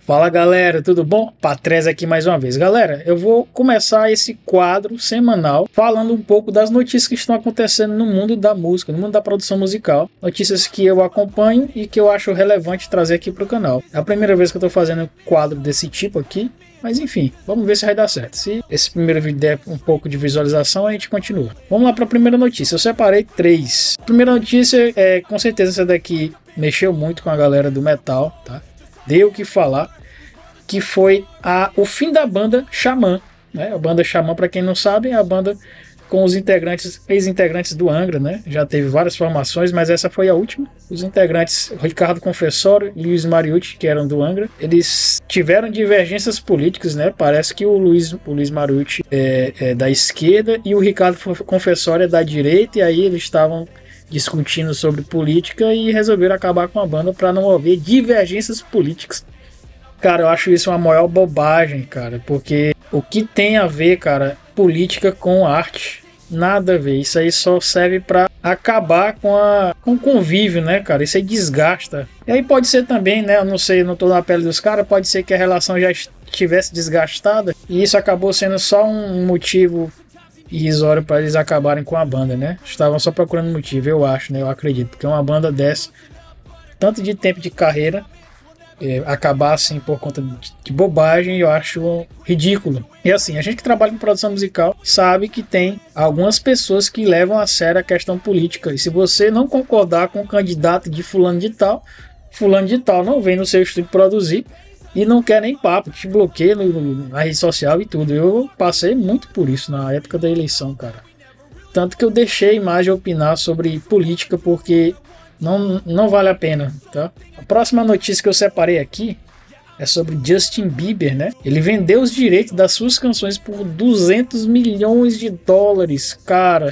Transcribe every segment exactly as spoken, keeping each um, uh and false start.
Fala galera, tudo bom? Patrese aqui mais uma vez. Galera, eu vou começar esse quadro semanal falando um pouco das notícias que estão acontecendo no mundo da música, no mundo da produção musical. Notícias que eu acompanho e que eu acho relevante trazer aqui para o canal. É a primeira vez que eu estou fazendo um quadro desse tipo aqui, mas enfim, vamos ver se vai dar certo. Se esse primeiro vídeo der um pouco de visualização, a gente continua. Vamos lá para a primeira notícia. Eu separei três. A primeira notícia é, com certeza, essa daqui mexeu muito com a galera do metal, tá? Deu o que falar, que foi a, o fim da banda Xamã, né? A banda Xamã, para quem não sabe, é a banda com os integrantes, ex-integrantes do Angra, né? Já teve várias formações, mas essa foi a última. Os integrantes Ricardo Confessório e Luiz Mariucci, que eram do Angra, eles tiveram divergências políticas, né? Parece que o Luiz, o Luiz Mariucci é, é da esquerda e o Ricardo Confessório é da direita, e aí eles estavam discutindo sobre política e resolveram acabar com a banda para não haver divergências políticas. Cara, eu acho isso uma maior bobagem, cara, porque o que tem a ver, cara, política com arte? Nada a ver. Isso aí só serve para acabar com, a, com o convívio, né, cara? Isso aí desgasta. E aí pode ser também, né, eu não sei, não tô na pele dos caras, pode ser que a relação já estivesse desgastada e isso acabou sendo só um motivo irrisório para eles acabarem com a banda, né? Estavam só procurando motivo, eu acho, né? Eu acredito, porque uma banda dessa, tanto de tempo de carreira, é, acabar assim por conta de, de bobagem, eu acho ridículo. E assim, a gente que trabalha com produção musical sabe que tem algumas pessoas que levam a sério a questão política, e se você não concordar com o candidato de fulano de tal, fulano de tal não vem no seu estúdio produzir e não quer nem papo, te bloqueia no, no, na rede social e tudo. Eu passei muito por isso na época da eleição, cara. Tanto que eu deixei mais de opinar sobre política porque não, não vale a pena, tá? A próxima notícia que eu separei aqui é sobre Justin Bieber, né? Ele vendeu os direitos das suas canções por duzentos milhões de dólares, cara.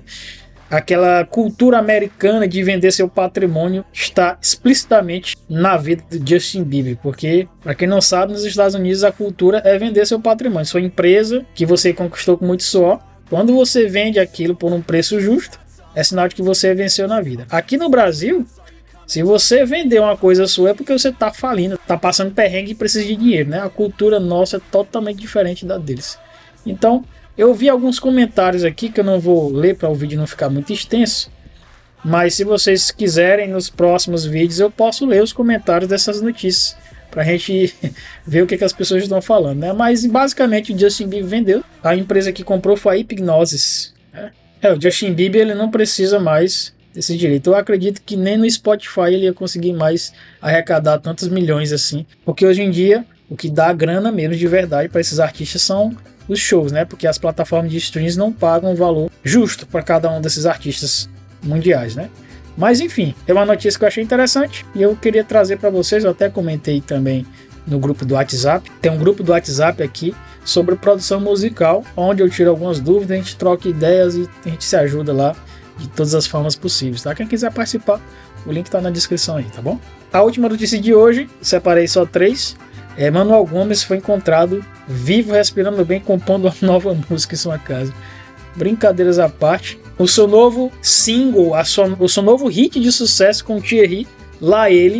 Aquela cultura americana de vender seu patrimônio está explicitamente na vida de Justin Bieber, porque, para quem não sabe, nos Estados Unidos a cultura é vender seu patrimônio, sua empresa que você conquistou com muito suor. Quando você vende aquilo por um preço justo, é sinal de que você venceu na vida. Aqui no Brasil, se você vender uma coisa sua é porque você está falindo, está passando perrengue e precisa de dinheiro, né? A cultura nossa é totalmente diferente da deles. Então, eu vi alguns comentários aqui que eu não vou ler para o vídeo não ficar muito extenso, mas se vocês quiserem, nos próximos vídeos eu posso ler os comentários dessas notícias para a gente ver o que, que as pessoas estão falando, né? Mas basicamente o Justin Bieber vendeu, a empresa que comprou foi a Hipgnosis, né? É, o Justin Bieber ele não precisa mais desse direito. Eu acredito que nem no Spotify ele ia conseguir mais arrecadar tantos milhões assim, porque hoje em dia o que dá grana mesmo de verdade para esses artistas são os shows, né? Porque as plataformas de streams não pagam o valor justo para cada um desses artistas mundiais, né? Mas enfim, é uma notícia que eu achei interessante e eu queria trazer para vocês. Eu até comentei também no grupo do WhatsApp. Tem um grupo do WhatsApp aqui sobre produção musical, onde eu tiro algumas dúvidas, a gente troca ideias e a gente se ajuda lá de todas as formas possíveis, tá? Quem quiser participar, o link tá na descrição aí, tá bom? A última notícia de hoje, separei só três. É, Manuel Gomes foi encontrado vivo, respirando bem, compondo uma nova música em sua casa. Brincadeiras à parte, o seu novo single, a sua, o seu novo hit de sucesso com Thierry, Lá Ele,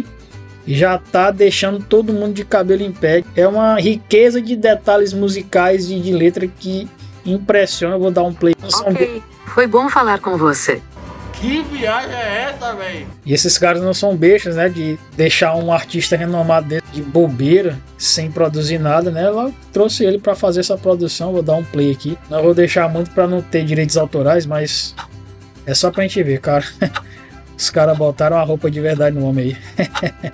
já tá deixando todo mundo de cabelo em pé. É uma riqueza de detalhes musicais e de letra que impressiona. Eu vou dar um play. Ok, foi bom falar com você. Que viagem é essa, velho? E esses caras não são bestas, né? De deixar um artista renomado dentro de bobeira, sem produzir nada, né? Ela trouxe ele para fazer essa produção. Vou dar um play aqui. Não vou deixar muito para não ter direitos autorais, mas é só pra gente ver, cara. Os caras botaram a roupa de verdade no homem aí.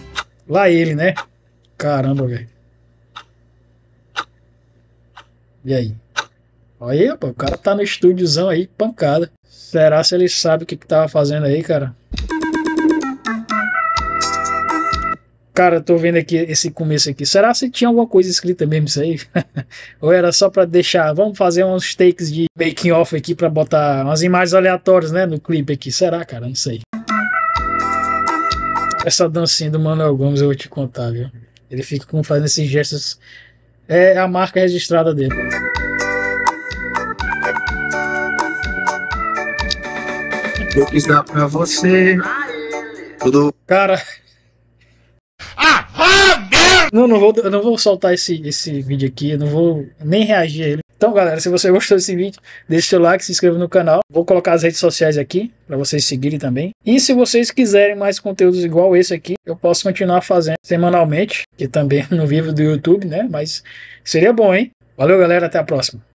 Lá ele, né? Caramba, velho. E aí? Olha aí, pô, o cara tá no estúdiozão aí, pancada. Será se ele sabe o que que tava fazendo aí, cara? Cara, eu tô vendo aqui esse começo aqui. Será se tinha alguma coisa escrita mesmo isso aí? Ou era só pra deixar... Vamos fazer uns takes de making off aqui pra botar umas imagens aleatórias, né? No clipe aqui. Será, cara? Não sei. Essa dancinha do Manuel Gomes eu vou te contar, viu? Ele fica com, fazendo esses gestos. É a marca registrada dele. Eu quis dar pra você tudo. Cara... Ah, vá merda! Não, não vou, eu não vou soltar esse, esse vídeo aqui, eu não vou nem reagir a ele. Então, galera, se você gostou desse vídeo, deixa seu like, se inscreva no canal. Vou colocar as redes sociais aqui, para vocês seguirem também. E se vocês quiserem mais conteúdos igual esse aqui, eu posso continuar fazendo semanalmente, que também não vivo do YouTube, né? Mas seria bom, hein? Valeu, galera, até a próxima.